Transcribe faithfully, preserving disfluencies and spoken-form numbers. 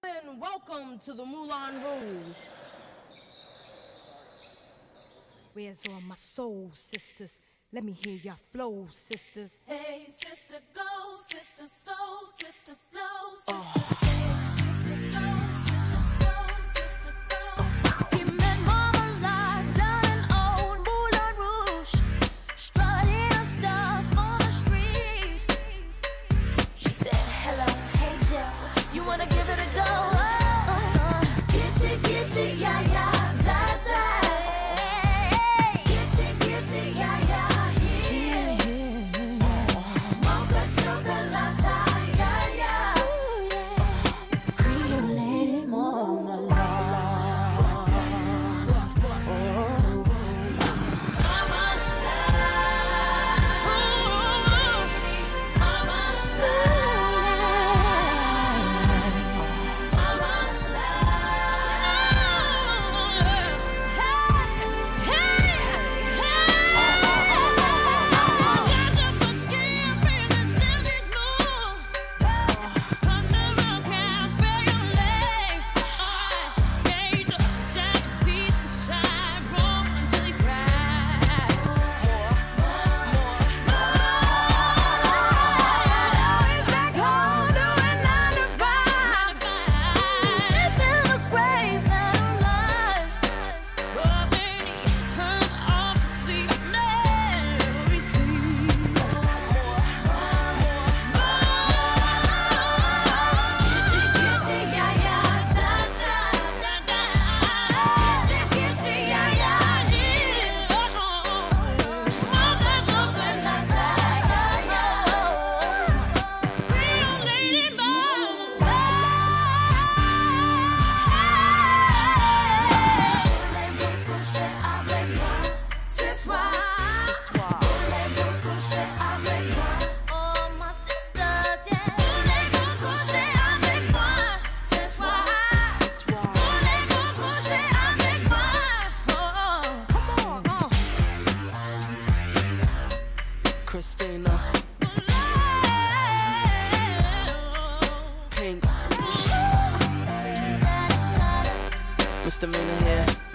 gentlemen, welcome to the Moulin Rouge. Where's all my soul sisters? Let me hear your flow, sisters. Hey, sister, go, sister, soul, sister, flow, sister. Oh. Christina, Pink, Misdemeanor here.